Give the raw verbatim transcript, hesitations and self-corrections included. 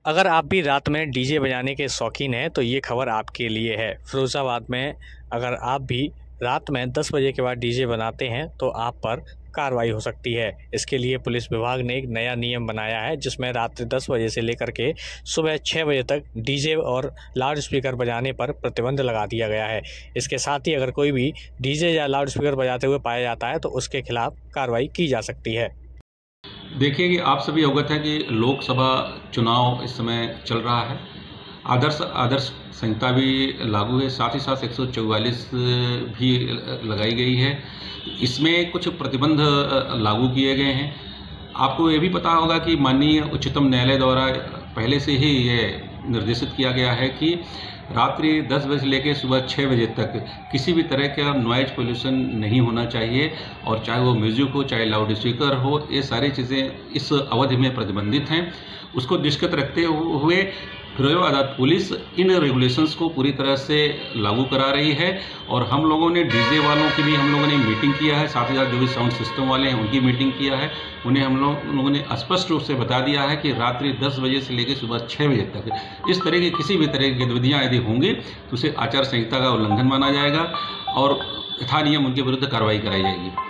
अगर आप भी रात में डीजे बजाने के शौकीन हैं तो ये खबर आपके लिए है। फिरोज़ाबाद में अगर आप भी रात में दस बजे के बाद डीजे बनाते हैं तो आप पर कार्रवाई हो सकती है। इसके लिए पुलिस विभाग ने एक नया नियम बनाया है जिसमें रात्रि दस बजे से लेकर के सुबह छः बजे तक डीजे और लाउड स्पीकर बजाने पर प्रतिबंध लगा दिया गया है। इसके साथ ही अगर कोई भी डीजे या लाउड स्पीकर बजाते हुए पाया जाता है तो उसके खिलाफ कार्रवाई की जा सकती है। देखिए कि आप सभी अवगत हैं कि लोकसभा चुनाव इस समय चल रहा है। आदर्श आदर्श संहिता भी लागू है, साथ ही साथ एक सौ चौवालीस भी लगाई गई है। इसमें कुछ प्रतिबंध लागू किए गए हैं। आपको ये भी पता होगा कि माननीय उच्चतम न्यायालय द्वारा पहले से ही ये निर्देशित किया गया है कि रात्रि दस बजे से लेकर सुबह छः बजे तक किसी भी तरह का नॉइज पोल्यूशन नहीं होना चाहिए, और चाहे वो म्यूजिक हो चाहे लाउड स्पीकर हो, ये सारी चीज़ें इस अवधि में प्रतिबंधित हैं। उसको दृष्टिगत रखते हुए फिरोजाबाद पुलिस इन रेगुलेशंस को पूरी तरह से लागू करा रही है, और हम लोगों ने डीजे वालों की भी हम लोगों ने मीटिंग किया है, साथ ही साथ जो भी साउंड सिस्टम वाले हैं उनकी मीटिंग किया है। उन्हें हम लोग लोगों ने स्पष्ट रूप से बता दिया है कि रात्रि दस बजे से लेकर सुबह छः बजे तक इस तरह की किसी भी तरह की गतिविधियाँ यदि होंगी तो उसे आचार संहिता का उल्लंघन माना जाएगा और यथा नियम उनके विरुद्ध कार्रवाई कराई जाएगी।